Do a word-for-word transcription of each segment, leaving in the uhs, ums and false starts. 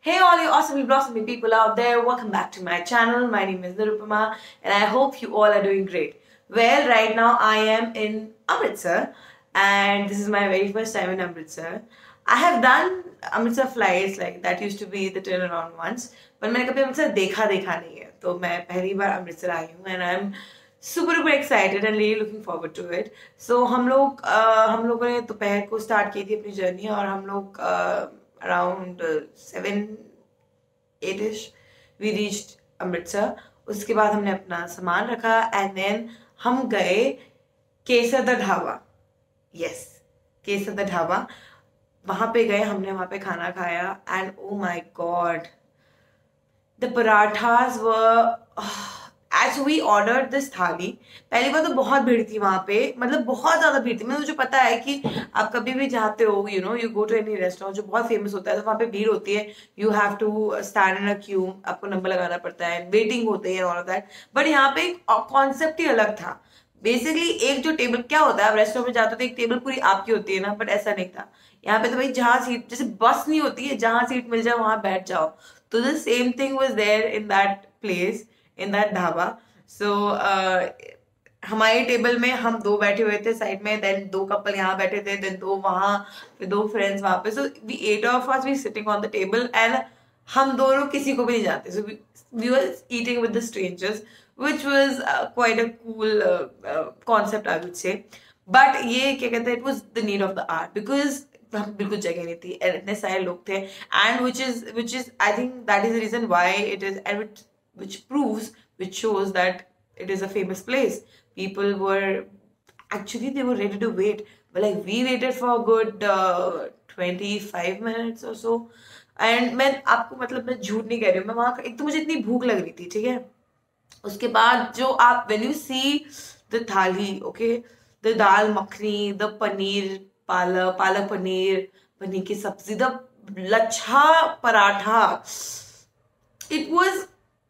Hey all you awesomely blossoming people out there, welcome back to my channel. My name is Nirupama and I hope you all are doing great. Well, right now I am in Amritsar and this is my very first time in Amritsar. I have done Amritsar flights, like that used to be the turnaround ones, but मैंने कभी अमृतसर देखा देखा नहीं है, तो मैं पहली बार अमृतसर आई हूँ and I'm super super excited and really looking forward to it. So हम लोग uh, हम लोगों ने दोपहर को start की थी अपनी जर्नी और हम लोग uh, around uh, seven eight ish we reached Amritsar. उसके बाद हमने अपना सामान रखा and then हम गए केसर द ढाबा. yes, केसर द ढाबा. वहां पे गए, हमने वहां पे खाना खाया and oh my god, the parathas were as we ordered this थाली. पहली बार तो बहुत भीड़ थी वहां पे, मतलब बहुत ज्यादा भीड़ थी. मतलब मुझे पता है कि आप कभी भी जाते हो, you know, you go to any restaurant जो बहुत फेमस होता है तो वहां पे भीड़ होती है. You have to stand in a queue, आपको नंबर लगाना पड़ता है, वेटिंग होती है, ऑल ऑफ दैट. बट यहाँ पे कॉन्सेप्ट ही अलग था. बेसिकली एक जो टेबल, क्या होता है आप रेस्टोरेंट में जाते हो तो एक टेबल पूरी आपकी होती है ना, बट ऐसा नहीं था. यहाँ पे तो भाई जहाँ सीट, जैसे बस नहीं होती है, जहाँ सीट मिल जाए वहां बैठ जाओ. तो the same thing was there in that place, in that dhaba. So हमारे टेबल में हम दो बैठे हुए थे साइड में, देन दो कपल यहाँ बैठे थे, देन दो वहां, फिर दो फ्रेंड्स वहां पे. So we ate of us we sitting on the table and हम दोनों किसी को भी नहीं जानते. So we were eating with the strangers which was uh, quite a cool uh, uh, concept I would say. But ये क्या कहते हैं, it was the need of the hour because बिल्कुल जगह नहीं थी and इतने सारे लोग थे, and which is which is I think that is the reason why it is, and which which proves, which shows that it is a famous place. People were actually, they were ready to wait, but like we waited for a good uh, twenty-five minutes or so. And मैं आपको मतलब मैं झूठ नहीं कह रही हूँ, मैं वहां, एक तो मुझे इतनी भूख लग रही थी, ठीक है. उसके बाद जो आप when you see the थाली, okay, the dal makhani, the paneer पालक पालक पनीर, पनीर की सब्जी, the lachha paratha, it was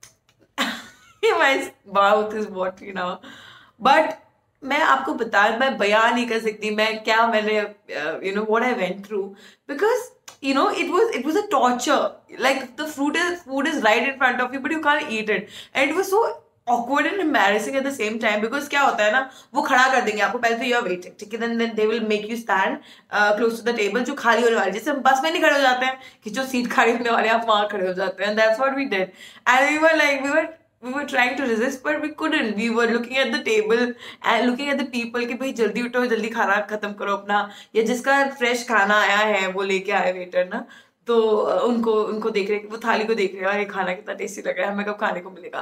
my mouth is watering now. But मैं आपको बता, मैं बयान नहीं कर सकती मैं क्या मैंने you know what I went through, because you know it was it was a torture. Like the food is food is right in front of you but you can't eat it, and it was so awkward and embarrassing at the same time. Because क्या होता है ना, वो खड़ा कर देंगे आपको, पहले तो you are waiting, ठीक है, then then they will make you stand uh, close to the table जो खाली होने वाली, जैसे हम बस में नहीं खड़े हो जाते हैं कि जो सीट खाली होने वाले आप वहां खड़े हो जाते हैं. And that's what we did, and we were like we were we were trying to resist but we couldn't. We were looking at the table and looking at the people कि भाई जल्दी उठो, जल्दी खाना खत्म करो अपना, या जिसका फ्रेश खाना आया है वो लेके आए वेटर ना, तो उनको उनको देख रहे, वो थाली को देख रहे हैं, ये खाना कितना टेस्टी लग रहा है, हमें कब खाने को मिलेगा.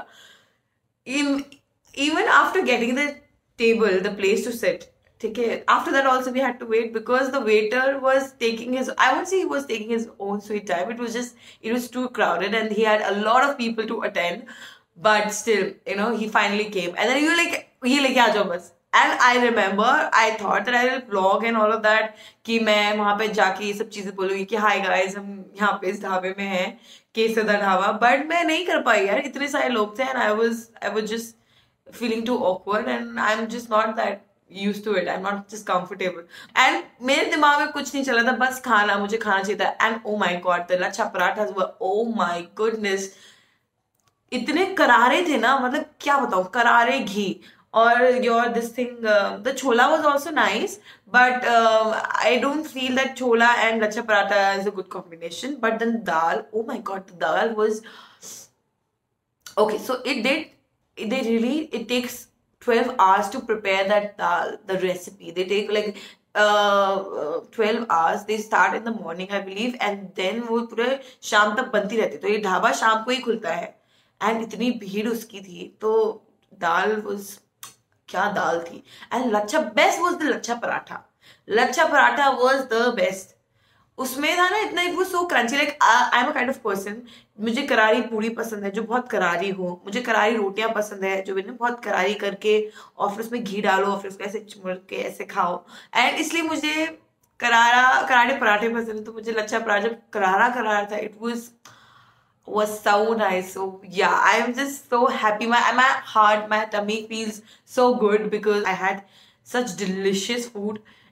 Even after getting the table, the place to sit, ठीक है, after that also we had to wait because the waiter was taking his, I won't say he was taking his own sweet time, it was just, it was too crowded and he had a lot of people to attend. But still, you know, he finally came and then you were like, ये लेके आ जाओ बस. And I remember I thought that I will vlog and all of that कि मैं वहां पे जाके ये सब चीजें बोलूंगी कि हाय गाइस, हम यहाँ पे इस ढाबे में हैं, केसर द ढाबा. बट मैं नहीं कर पाई यार, इतने सारे लोग थे and I was I was just feeling too awkward and I'm just not that used to it. I'm not just comfortable. And मेरे दिमाग में कुछ नहीं चला था, बस खाना, मुझे खाना चाहिए था. And oh my god, the lachha paratha were, oh my goodness, इतने करारे थे ना, मतलब क्या बताऊं, करारे घी. और your this thing, the chola was also nice, but I don't feel that chola and lachha paratha is a good combination. But then dal, oh my god, the dal was okay. So it did they really, it takes twelve hours to prepare that dal, the recipe. They take like uh, uh, twelve hours. They start in the morning I believe and then वो पूरे शाम तक बनती रहती. तो ये ढाबा शाम को ही खुलता है एंड इतनी भीड़ उसकी थी. तो दाल वाज, क्या दाल थी. And lachha, best was the lachha paratha. Lachha paratha was the best. उसमें था ना इतना, it was so crunchy. Like I am a kind of person, मुझे करारी पूरी पसंद है जो बहुत करारी हो, मुझे करारी रोटियां पसंद है जो मैंने बहुत करारी करके और फिर उसमें घी डालो और फिर उसको ऐसे चुमड़ के ऐसे खाओ. एंड इसलिए मुझे करारा करारे पराठे पसंद है. तो मुझे लच्छा पराठा जब करारा करारा था, it was was so nice. So yeah, I am just so happy. My my heart, my tummy feels so good because I had such delicious food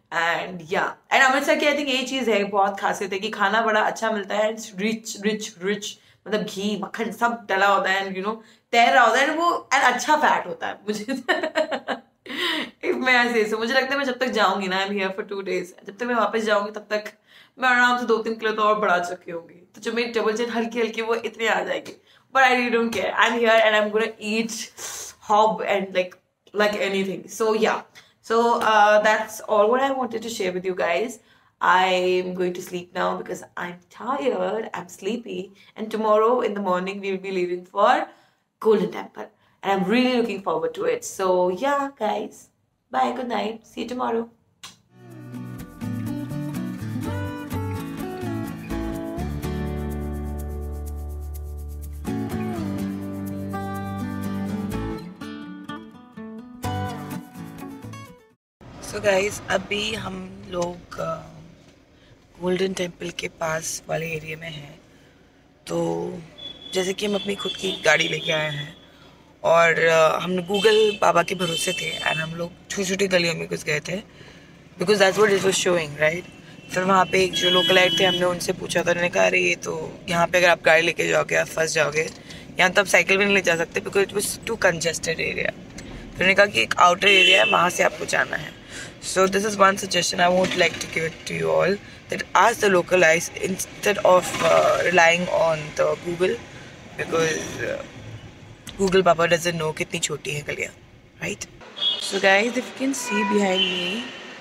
and yeah and Amritsar की आई थिंक ये चीज़ है, बहुत खासियत है कि खाना बड़ा अच्छा मिलता है, इट्स रिच रिच रिच, मतलब घी मक्खन सब डला होता है एंड यू नो तैर रहा होता है एंड वो एंड अच्छा फैट होता है मुझे if मैं ऐसे so, मुझे लगता है मैं जब तक जाऊंगी ना, I am here for two days, जब तक मैं वापस जाऊंगी तब तक मैं आराम से दो तीन किलो तो और बढ़ा चुकी होंगी, तो जो मेरी डबल चेन हल्की हल्की वो इतने आ जाएगी, but I really don't care, I am here and I am gonna eat हॉब and like like anything. So yeah, so uh, that's all what I wanted to share with you guys. I'm going to sleep now because I'm tired, I'm sleepy, and tomorrow in the morning we will be leaving for Golden Temple and I'm really looking forward to it. So yeah guys, bye, good night, see you tomorrow. तो guys अभी हम लोग golden temple के पास वाले area में हैं। तो जैसे कि हम अपनी खुद की गाड़ी लेके आए हैं और uh, हम गूगल बाबा के भरोसे थे एंड हम लोग छोटी छोटी गलियों में घुस गए थे because that's what it was showing right. फिर वहाँ पे एक जो लोकल गाइड थे, हमने उनसे पूछा तो उन्होंने कहा अरे ये तो यहाँ पे अगर आप गाड़ी लेके जाओगे आप फंस जाओगे, यहाँ तो आप साइकिल भी नहीं ले जा सकते because it was too congested area. फिर उन्होंने कहा कि एक आउटर एरिया है, वहाँ से आपको जाना है। So this is one suggestion I would like to give it to you all, that ask the local guys instead of uh, relying on the Google, because uh, Google Baba doesn't know कितनी छोटी है गलियाँ, right? So guys, if you can see behind me,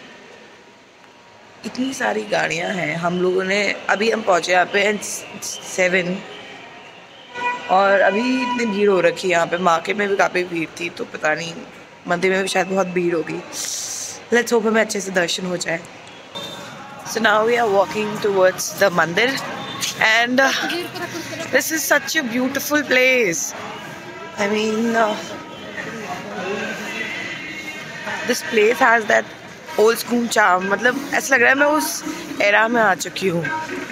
इतनी सारी गाड़ियाँ हैं। हम लोगों ने अभी हम पहुँचे यहाँ पे एंड सेवन और अभी इतनी भीड़ हो रखी है यहाँ पे। मार्केट में भी काफ़ी भीड़ थी, तो पता नहीं मंदिर में भी शायद बहुत भीड़ होगी। लेट्स होप हमें अच्छे से दर्शन हो जाए। So now we are walking towards the mandir and this is such a beautiful place. I mean this place has that old school charm, मतलब ऐसा लग रहा है मैं उस एरा में आ चुकी हूँ।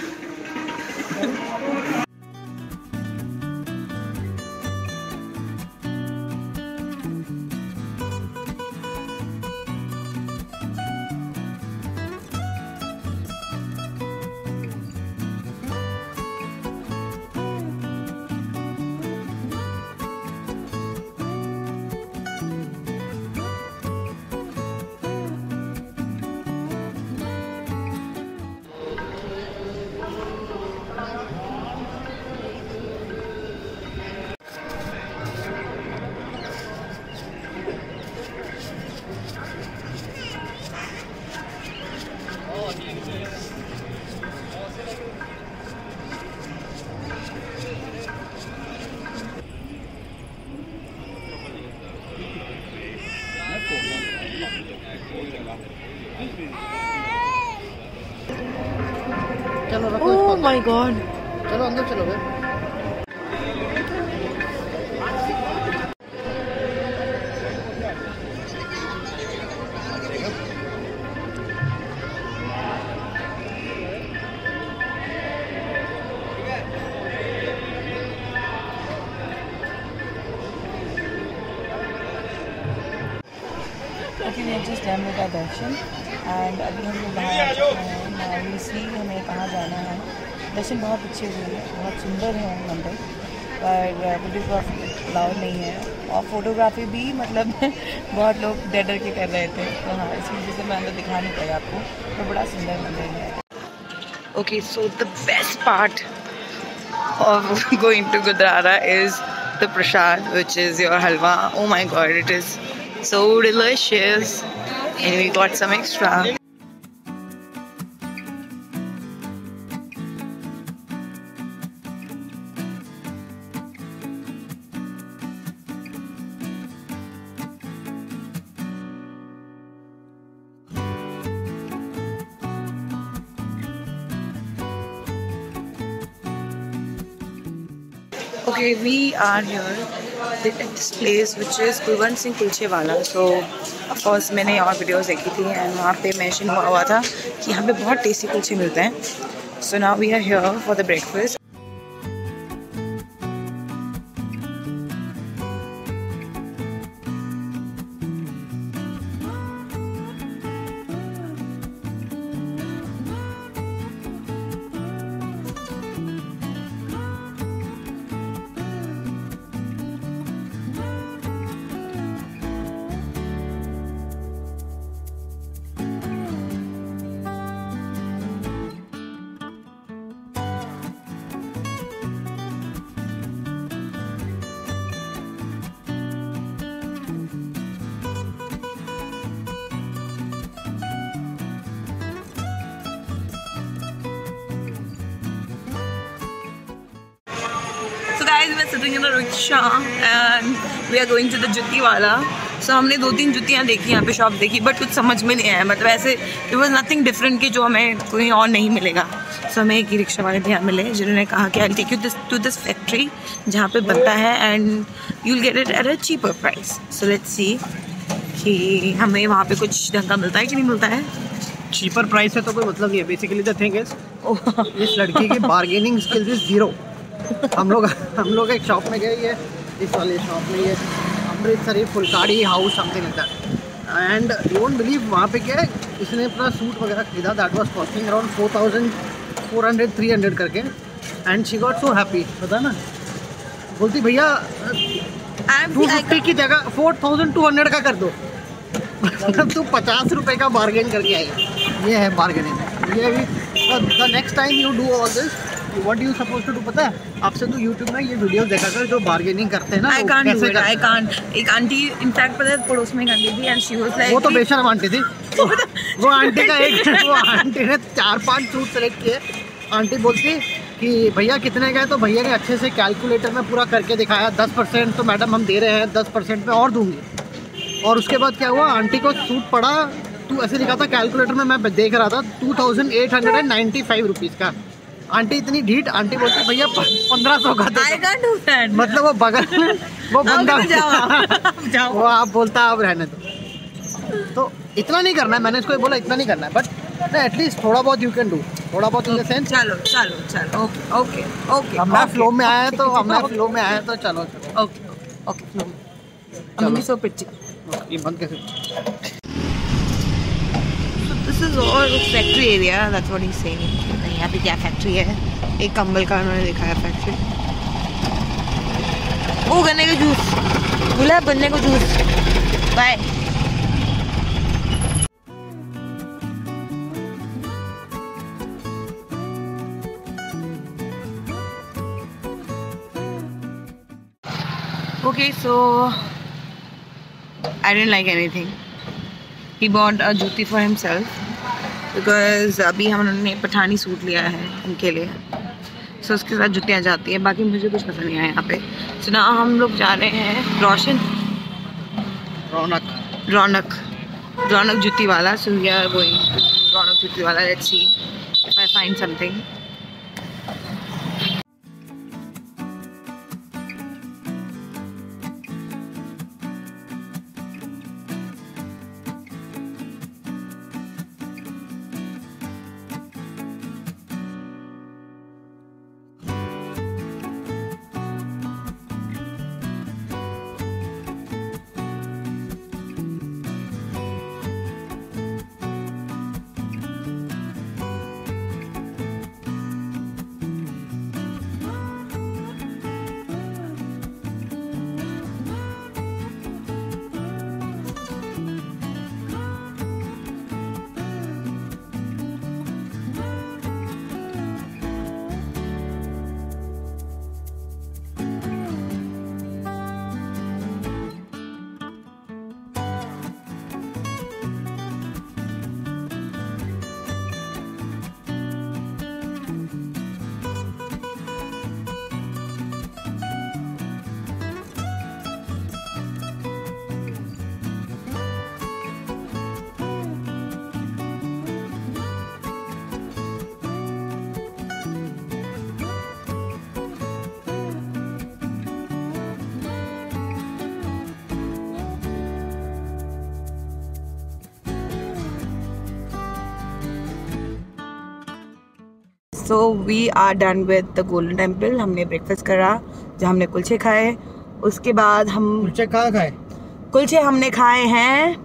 चलो रखो। Oh my God! चलो अंदर चलो भाई। Okay, we have just done with our darshan and अभी हम लोग बाहर आ चुके हैं। Now we see हमें कहाँ जाना है। दर्शन बहुत अच्छे हुए हैं, बहुत सुंदर है मंदिर, पर वीडियोग्राफी अलाउड नहीं है और फोटोग्राफी भी मतलब बहुत लोग डर डर के कर रहे थे, तो हाँ इस वजह से मैं अंदर दिखा नहीं पाई आपको, तो बड़ा सुंदर मंदिर है। Okay, so the best part of going to Gurdwara is the prasad, which is your halwa. Oh my God, it is so delicious, and we got some extra. Okay, we are here at this place which is Kulwant Singh Kulche Wala. So of course मैंने और videos देखी थी and वहाँ पे mention हुआ हुआ था कि यहाँ पे बहुत टेस्टी कुलचे मिलते हैं। So now we are here for the breakfast. sitting in a rickshaw and we are going to the जुत्ती वाला. So हमने दो तीन जुतियाँ देखी यहाँ पे, शॉप देखी, बट कुछ समझ में नहीं आया. मतलब ऐसे it was nothing different कि जो हमें कोई और नहीं मिलेगा. So हमें एक ही रिक्शा वाले भैया मिले जिन्होंने कहा कि I'll take you this, to this factory जहाँ पे बनता है and you'll get it at a cheaper price. So let's see कि हमें वहाँ पे कुछ ढंग का मिलता है कि नहीं मिलता है. चीपर प्राइस है तो कोई मतलब नहीं है. बेसिकली द थिंग इज इस लड़की की बार्गेनिंग स्किल्स इज जीरो. हम लोग हम लोग एक शॉप में गए, ये इस वाले शॉप में, ये Amritsari Phulkari house something like that, and you won't believe वहाँ पे क्या है, इसने अपना सूट वगैरह खरीदा. That was costing around four thousand four hundred three hundred करके, and she got so happy. पता ना, बोलती भैया टू फिफ्टी की जगह फोर थाउजेंड टू हंड्रेड का कर दो. मतलब तू पचास रुपए का बार्गेन करके आई. ये है बार्गेनिंग. ये भी the next time you do all this, what you suppose to do पता है आपसे, तो यूट्यूब में ये वीडियो देखा कर जो बार्गेनिंग करते हैं ना. I can't do it, I can't. एक आंटी इनफैक्ट पता है पड़ोस में एक आंटी थी, एंड शी वाज लाइक, वो तो बेशर्म आंटी थी. वो आंटी का एक वो आंटी ने चार पांच सूट सेलेक्ट किए. आंटी बोलती कि भैया कितने गए, तो भैया ने अच्छे से कैलकुलेटर में पूरा करके दिखाया. दस परसेंट तो मैडम हम दे रहे हैं, दस परसेंट में और दूंगी. और उसके बाद क्या हुआ, आंटी को सूट पड़ा, तू ऐसे लिखा था कैलकुलेटर में, मैं देख रहा था, two thousand eight hundred and ninety five rupees का. आंटी इतनी ढीठ, आंटी बोलती भैया पंद्रह सौ का दे. मतलब वो बगल वो बंदा जाओ, वो आप बोलता आप रहने दो. तो इतना नहीं करना है. मैंने इसको बोला इतना नहीं करना है, बट एटलीस्ट थोड़ा बहुत यू कैन डू. थोड़ा बहुत इन द सेंस. चलो चलो चलो ओके ओके ओके. हमने फ्लो में आया तो हमने फ्लो में आया तो चलो चलो ओके ओके फ्लो में. I'm so pretty. ये बंद कैसे? So this is all factory area. That's what he's saying. यहाँ पे क्या फैक्ट्री है? एक कंबल का उन्होंने दिखाया फैक्ट्री. वो गन्ने का जूस, बोला गन्ने का juice. Bye. Okay, so I didn't like anything. He bought a जूती for himself because अभी हम उन्होंने पठानी सूट लिया है उनके लिए. So उसके साथ जुतियाँ जाती हैं. बाकी मुझे कुछ पसंद नहीं आया यहाँ पे. So now हम लोग जा रहे हैं रोशन रौनक रौनक रौनक जूती वाला. So we are going to रौनक जूती वाला. Let's see if I find something. So we are done with the golden temple. हमने ब्रेकफास्ट करा जहाँ हमने कुलचे खाए. उसके बाद हम कुलचे कहाँ खाए? कुलचे हमने खाए हैं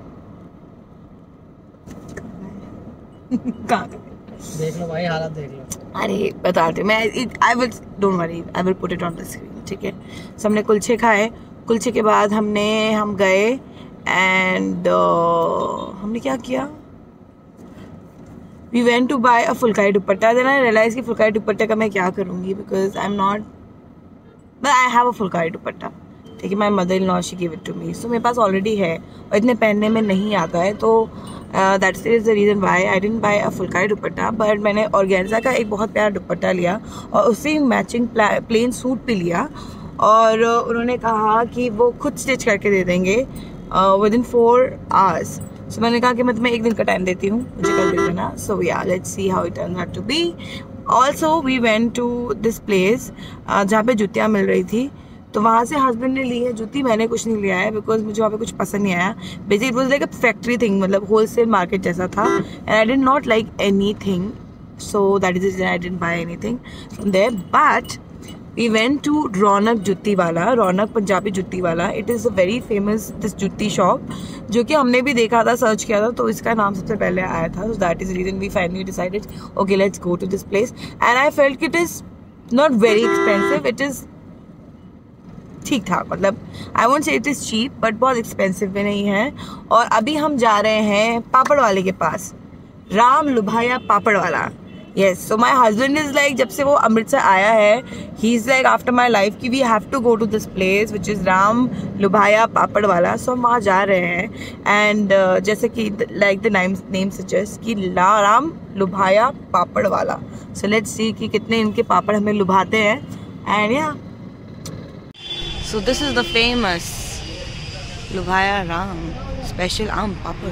कहाँ देख लो भाई, हालत देख लो. अरे बताते मैं, I will don't worry, I will put it on the screen. ठीक है. सो हमने कुलचे खाए. कुलचे के बाद हमने हम गए एंड uh, हमने क्या किया, We went to buy a phulkari dupatta. Then I realized कि फुलकारी दुपट्टे का मैं क्या करूँगी, because I'm not, but I have a phulkari दुपट्टा. ठीक है. My mother-in-law she gave it to me. So मेरे पास already है और इतने पहनने में नहीं आता है. तो uh, that is the reason why I didn't buy a phulkari dupatta. But मैंने ऑर्गेन्जा का एक बहुत प्यारा दुपट्टा लिया और उससे मैचिंग प्लेन सूट भी लिया और उन्होंने कहा कि वो खुद स्टिच करके दे देंगे with in four hours. So मैंने कहा कि मैं तुम्हें एक दिन का टाइम देती हूँ, मुझे कर दे देना। So yeah let's see how it turns out to be. Also we went to this place जहाँ पे जूतियाँ मिल रही थी, तो वहाँ से हस्बैंड ने ली है जूती, मैंने कुछ नहीं लिया है बिकॉज मुझे वहाँ पे कुछ पसंद नहीं आया। Basically it was like a factory thing, मतलब होलसेल मार्केट जैसा था, and I did not like anything, so that is the reason I didn't buy anything from there. But we went to Raunak Jutti Wala, Raunak Punjabi Jutti Wala. It is a very famous this jutti shop, जो कि हमने भी देखा था, search किया था, तो इसका नाम सबसे पहले आया था। So that is the reason we finally decided okay let's go to this place, and I felt it is not very expensive, it is ठीक ठाक, मतलब I won't say it is cheap but बहुत expensive भी नहीं है। और अभी हम जा रहे हैं पापड़ वाले के पास, Ram Lubhaya Papad Wala. Yes, so my husband is like, जब से वो अमृतसर आया है, he is like after my life कि we have to go to this place which is Ram Lubhaya Papad वाला। सो हम वहाँ जा रहे हैं, एंड uh, जैसे कि like the name name suggest कि ला राम लुभाया पापड़ वाला। सो लेट्स सी कि कितने इनके पापड़ हमें लुभाते हैं। एंड या so this is the famous Lubhaya Ram special आम पापड़।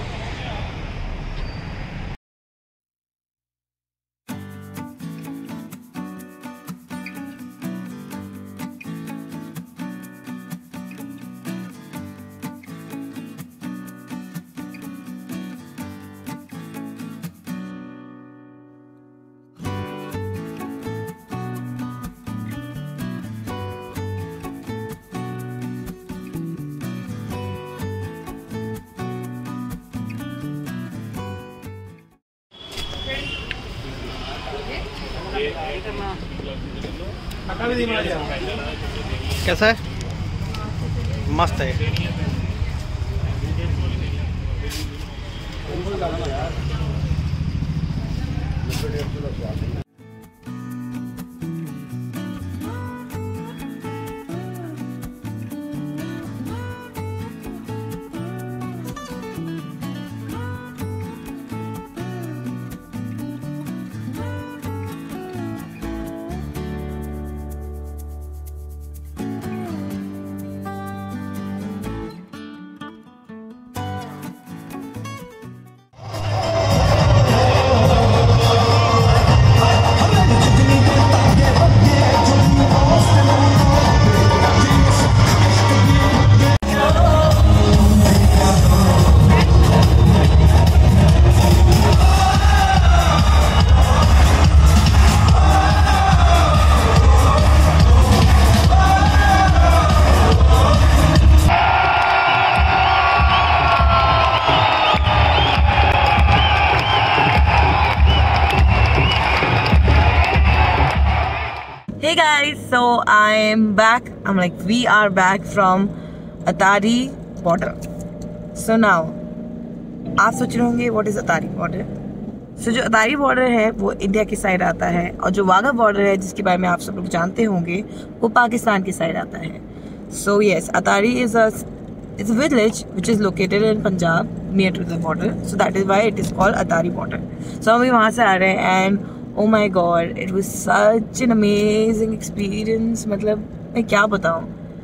कैसा है? मस्त है। Hey guys, so I'm back. I'm like we are back from Atari border. So now आप सोच रहे होंगे what is Atari border? So जो अतारी बॉर्डर है वो इंडिया की साइड आता है, और जो वाघा बॉर्डर है जिसके बारे में आप सब लोग जानते होंगे वो पाकिस्तान की साइड आता है। So yes, Atari is a it's a village which is located in Punjab near to the border. So that is why it is called Atari border. So हम वहाँ से आ रहे हैं, and oh my god, it was such an amazing experience. मतलब मैं क्या बताऊँ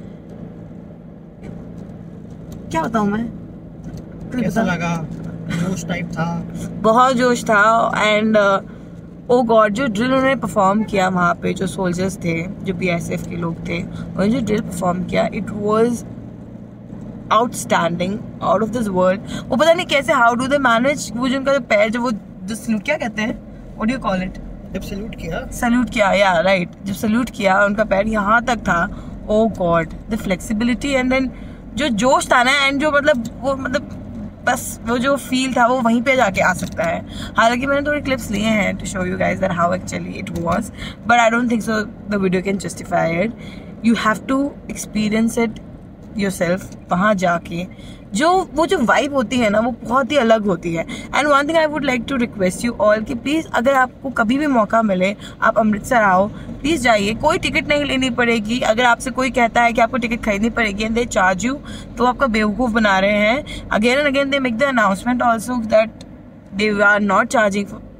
क्या बताऊँ मैं कैसा लगा? जोश टाइप था, बहुत जोश था। एंड ओ गॉड, जो ड्रिल उन्होंने परफॉर्म किया वहाँ पे, जो सोल्जर्स थे, जो बीएसएफ के लोग थे, उन्होंने जो ड्रिल परफॉर्म किया, it was outstanding, out of this world. वो पता नहीं कैसे, हाउ डू दे मैनेज, वो जो उनका पैर, जो वो जो सल्यूट क्या कहते हैं, what do you call it, जब सैल्यूट किया सल्यूट किया या राइट right. जब सल्यूट किया उनका पैर यहाँ तक था। Oh god, the flexibility, and then जो जोश था ना, एंड जो मतलब वो मतलब बस वो जो फील था वो वहीं पे जाके आ सकता है। हालांकि मैंने थोड़े क्लिप्स लिए हैं to show you guys that how actually it was, but I don't think so the video can justify it. You have to experience it yourself, वहाँ जाके जो वो जो वाइब होती है ना वो बहुत ही अलग होती है। And one thing I would like to request you all कि प्लीज़ अगर आपको कभी भी मौका मिले, आप अमृतसर आओ, प्लीज़ जाइए। कोई टिकट नहीं लेनी पड़ेगी। अगर आपसे कोई कहता है कि आपको टिकट खरीदनी पड़ेगी एंड दे चार्ज यू, तो आपका बेवकूफ़ बना रहे हैं। Again and again they make the announcement also that they are not charging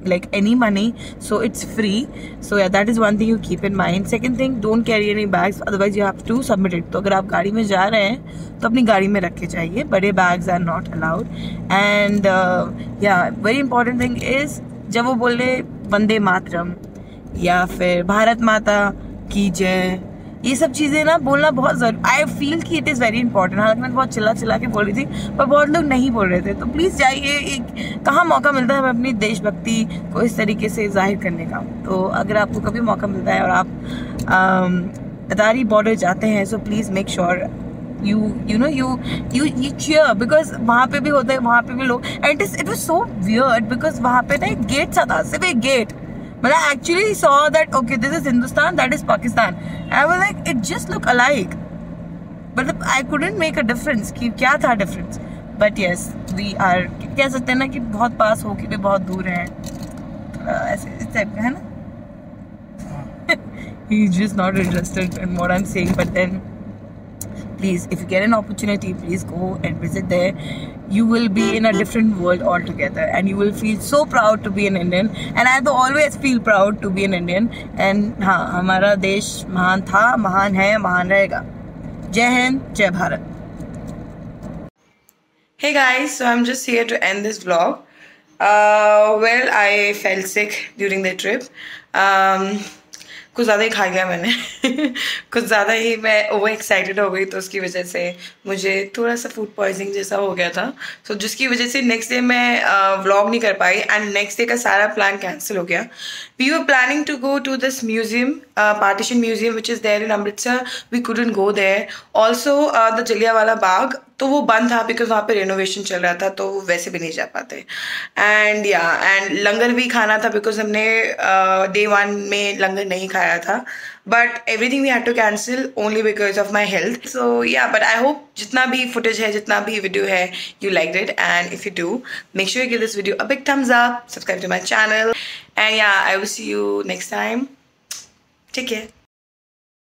like any money, so it's free. So yeah, that is one thing you keep in mind. Second thing, don't carry any bags, otherwise you have to submit it. तो अगर आप गाड़ी में जा रहे हैं तो अपनी गाड़ी में रख के जाइए, बड़े bags are not allowed. And uh, yeah, very important thing is जब वो बोले वंदे मातरम या फिर भारत माता की जय, ये सब चीज़ें ना बोलना बहुत ज़रूरी. आई फील कि इट इज़ वेरी इंपॉर्टेंट. हालांकि मैं बहुत चिल्ला चिल्ला के बोल रही थी पर बहुत लोग नहीं बोल रहे थे. तो प्लीज़ जाइए, एक कहाँ मौका मिलता है हमें अपनी देशभक्ति को इस तरीके से जाहिर करने का. तो अगर आपको कभी मौका मिलता है और आप अटारी बॉर्डर जाते हैं, so please make sure you you know you you you cheer, because वहाँ पे भी होता है, वहाँ पे भी लोग. And it was so weird because वहाँ पे ना एक गेट सा था, सिर्फ एक gate. But I actually saw that okay, this is Hindustan, that is Pakistan. I was like, it just look alike. But I couldn't make a difference कि क्या था difference. But yes, we are कह सकते हैं ना कि बहुत पास हो के भी बहुत दूर हैं. ऐसे इस टाइप का है ना. He's just not interested in what I'm saying. But then, please, if you get an opportunity, please go and visit there. You will be in a different world altogether, and you will feel so proud to be an Indian. And I always feel proud to be an Indian. And हाँ, हमारा देश महान था, महान है, महान रहेगा. जय हिंद, जय Bharat. Hey guys, so I'm just here to end this vlog. Uh, well, I felt sick during the trip. Um, कुछ ज़्यादा ही खा लिया मैंने. कुछ ज़्यादा ही मैं ओवर एक्साइटेड हो गई, तो उसकी वजह से मुझे थोड़ा सा फूड पॉइजनिंग जैसा हो गया था. सो so, जिसकी वजह से नेक्स्ट डे मैं व्लॉग uh, नहीं कर पाई एंड नेक्स्ट डे का सारा प्लान कैंसिल हो गया. We were planning to go to this museum, partition museum which is there in Amritsar. We couldn't go there. Also the Jallianwala Bagh, तो वो बंद था बिकॉज वहाँ पे रेनोवेशन चल रहा था, तो वैसे भी नहीं जा पाते. एंड या एंड लंगर भी खाना था बिकॉज हमने डे uh, वन में लंगर नहीं खाया था. But everything we had to cancel only because of my health. So yeah, but I hope जितना भी फुटेज है, जितना भी वीडियो है, you like it. And if you do, make sure you give this video a big thumbs up, subscribe to my channel, and yeah, I will see you next time. Take care.